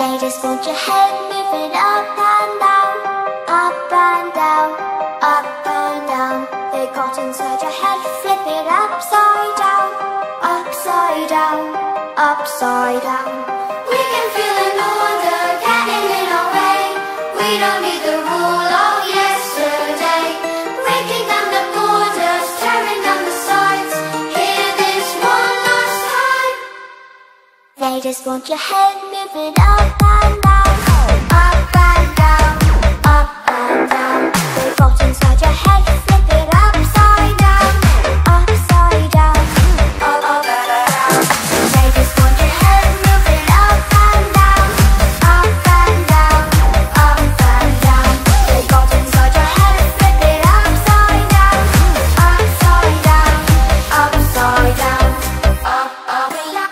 They just want your head moving up and down, up and down, up and down. They got inside your head, flip it upside down, upside down, upside down. We can feel an order getting in our way. We don't need the rule of yesterday. Breaking down the borders, tearing down the sides. Hear this one last time. They just want your head moving up and down, up and down, up and down. They got inside your head, flip it upside down, upside down, up and down. They just want your head moving up and down, up and down, up and down. They got inside your head, flip it upside down, upside down, upside down, up and down.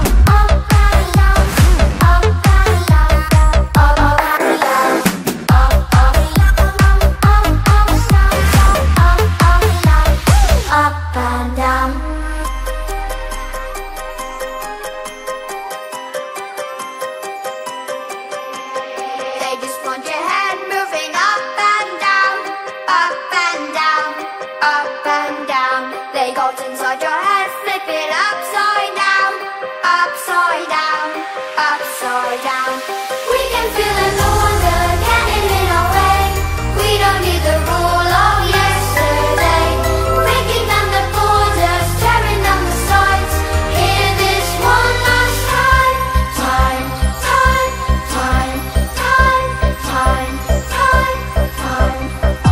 They just want your head moving up and down, up and down, up and down. They got inside your head, flip it upside down, upside down, upside down. We can feel an order getting in our way. We don't need the rule of yesterday. Breaking down the borders, tearing down the sides. Hear this one last time. Time, time, time, time, time, time,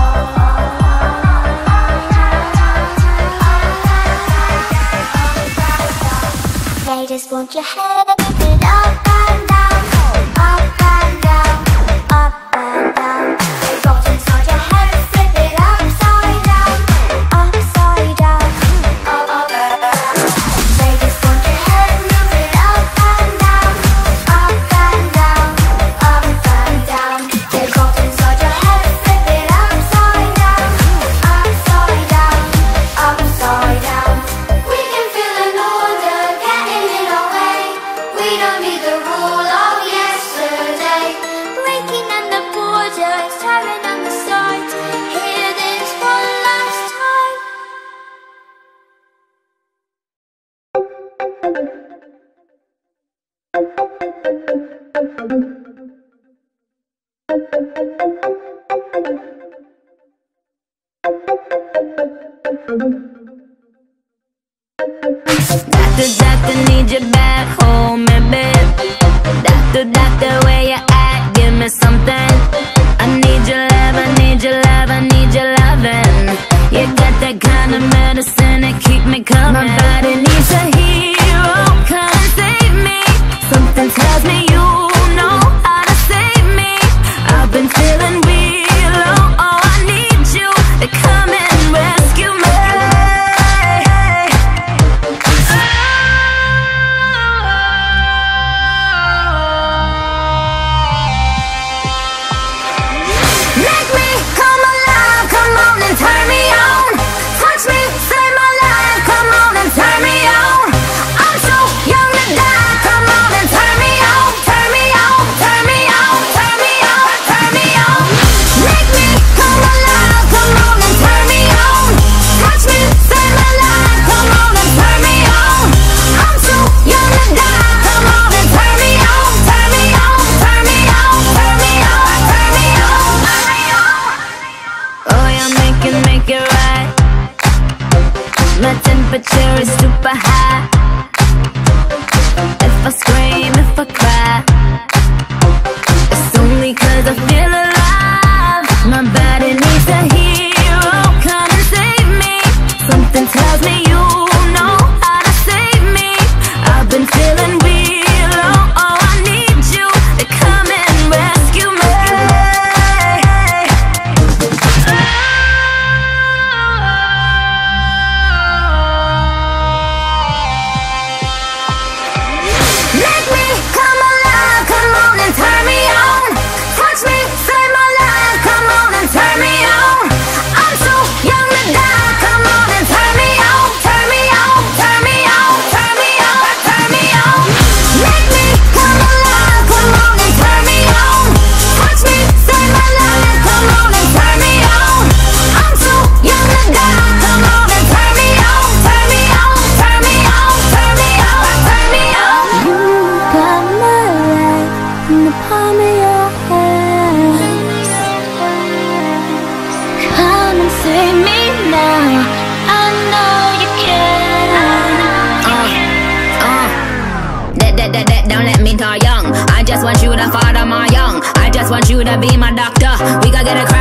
time. They just want your head moving up and down, up and down, up and down. They got inside your head, flip it upside down, upside down, up and down. They just want your head moving up and down, up and down, up and down. They got inside your head, flip it upside down, upside down, upside down. We can feel an order getting in our way. We don't need the rule of yesterday. Breaking down the borders, tearing down the sides. Hear this one last time. Doctor, need you back home, baby. Doctor, where you at? Give me something. I need your love, I need your love, I need your loving. You got that kind of medicine that keep me coming. My body needs a hero, come and save me. Something tells me you know how to save me. I've been feeling real low, oh I need you to come and rescue me. Make me come alive, come on and turn me on. Touch me, save my life, come on and turn me on. I'm so young to die, come on and turn me on. Turn me on, turn me on, turn me on, turn me on. Make me come alive, come on and turn me on. Touch me, save my life, come on and turn me on. I'm so young to die, come on and turn me on. Turn me on, turn me on, turn me on, turn me on, turn me on. Oh, yeah, make it right. My temperature is super high. If I scream, if I cry, it's only 'cause I feel alive. My body needs a hero, come and save me. Something tells me you know how to save me. I've been feeling real low, oh I need you to come and rescue me. you to be my doctor. We gotta get a